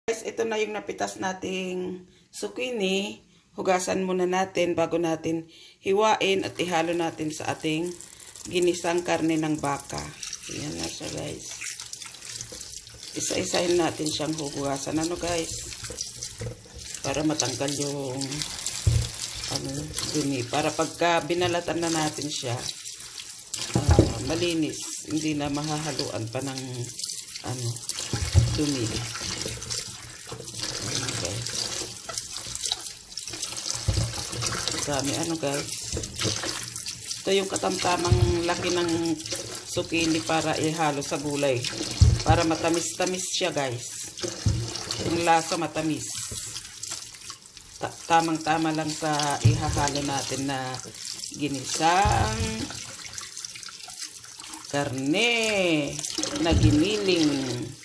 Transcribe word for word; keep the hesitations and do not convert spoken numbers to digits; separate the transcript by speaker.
Speaker 1: Guys, ito na yung napitas nating zucchini. Hugasan muna natin bago natin hiwain at ihalo natin sa ating ginisang karne ng baka. Ayan na siya, guys. Isa-isahin natin siyang hugasan. Ano, guys? Para matanggal yung ano, dumi. Para pagka binalatan na natin siya, uh, malinis. Hindi na mahahaluan pa ng ano, dumi. Dami ano, guys. Ito yung katamtamang laki ng zucchini para ihalo sa gulay. Para matamis-tamis siya, guys. Yung lasa matamis. Tamang-tama lang sa ihahalo natin na ginisang karne na giniling.